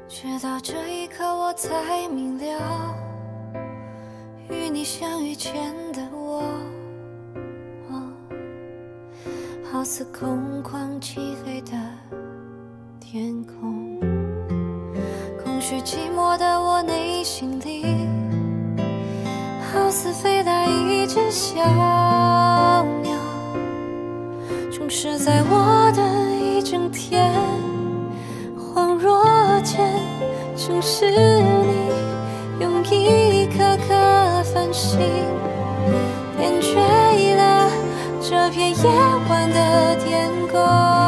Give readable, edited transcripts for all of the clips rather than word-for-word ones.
直到这一刻我才明了，与你相遇前的我，好似空旷漆黑的天空，空虚寂寞的我内心里，好似飞来一只小鸟，充斥在我的一整天，恍若间正是你用一颗颗繁星点缀了这片夜晚的天空。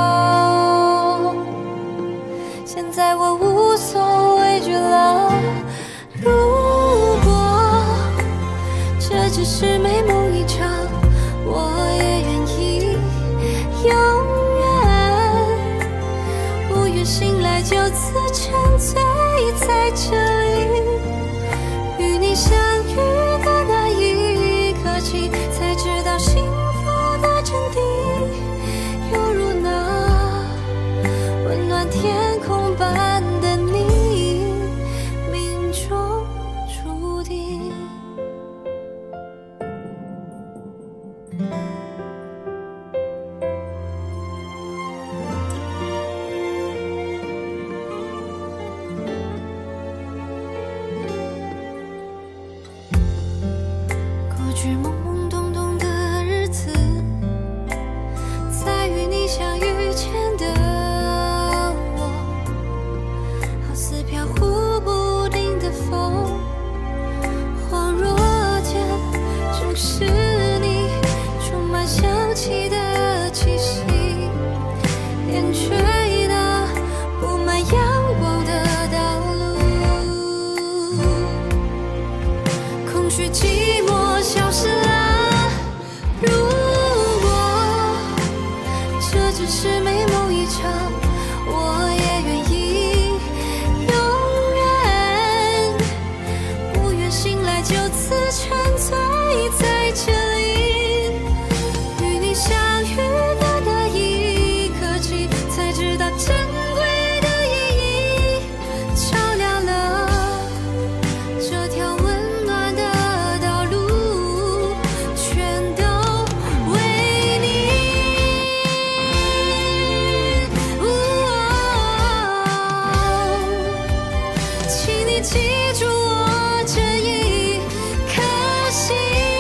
现在我无所畏惧了，如果这只是美梦一场，我也愿意永远不愿醒来就此沉醉在这里。与你相遇的那一刻起，才知道幸福的真谛，犹如那温暖天空般的你，命中注定。过去懵懵懂懂的日子，在与你相遇前的我，好似飘忽不定的风，恍若间正是你充满香气的气息，点缀了布满阳光的道路，空虚寂寞消失了，如果这只是美梦一场，我也愿意永远不愿醒来就此沉醉在这里。与你相遇的那一刻起，才知道珍贵的意义，照亮了这条温暖的道路，全都为你。请你记住我这一颗心，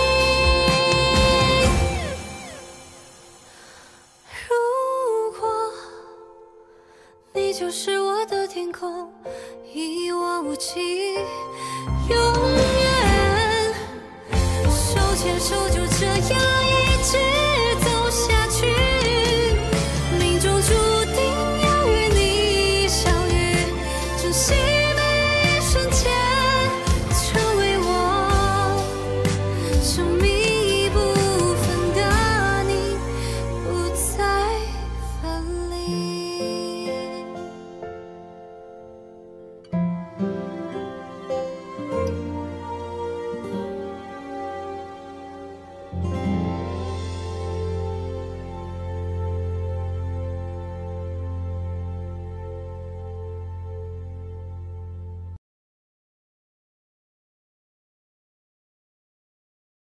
如果你就是我的天空，一望无际，永远手牵手就这样